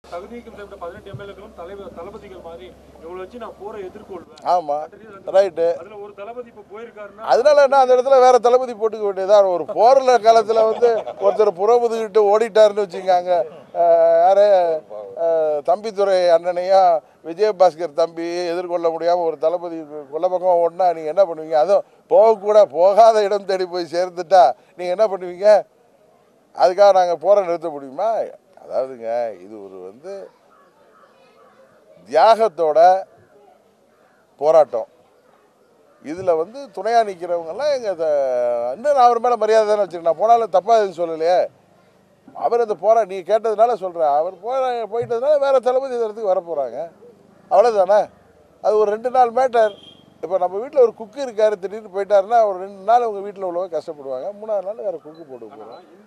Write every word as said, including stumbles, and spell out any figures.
தகுதிக்கும் சேர்ந்த பதினெட்டு எம்எல்ஏக்களும் தலைவர் தளபதிகள் மாதிரி இவங்களை வச்சு நான் போரை எதிர்கொள்வேன். ஆமா ரைட்டு. அதுல ஒரு தளபதி இப்ப போயிருக்காருன்னா அதனால என்ன அந்த இடத்துல வேற தளபதி போட்டுக்க வேண்டியதான். ஒரு போர்ல காலத்துல வந்து ஒருத்தர் புறமுதுகிட்டு ஓடிட்டாருன்னு வச்சுக்காங்க. யாரு தம்பித்துறை அண்ணனையும் விஜயபாஸ்கர் தம்பி எதிர்கொள்ள முடியாம ஒரு தளபதி கொல்ல பக்கமா ஓடினா நீங்க என்ன பண்ணுவீங்க? அதுவும் போகக்கூட போகாத இடம் தேடி போய் சேர்ந்துட்டா நீங்க என்ன பண்ணுவீங்க? அதுக்காக நாங்கள் போரை நிறுத்த முடியுமா? அதாவதுங்க இது ஒரு வந்து தியாகத்தோட போராட்டம். இதில் வந்து துணையாக நிற்கிறவங்கெல்லாம் எங்கள் இன்னும் நான் அவர் மேலே மரியாதை தானே வச்சுருக்கேன். நான் போனாலும் தப்பாக எதுவும் சொல்லலையே. அவர் அந்த போரா நீ கேட்டதுனால சொல்கிறேன். அவர் போய் போயிட்டதுனால வேறு தளபதி இடத்துக்கு வர போகிறாங்க. அவ்வளோதானே. அது ஒரு ரெண்டு நாள் மேட்டர். இப்போ நம்ம வீட்டில் ஒரு குக்கு இருக்காரு திடீர்னு போயிட்டாருன்னா ஒரு ரெண்டு நாள் உங்கள் வீட்டில் உள்ளவங்க கஷ்டப்படுவாங்க. மூணாவது நாள் வேறு குக்கு போட்டு போகிறோம்.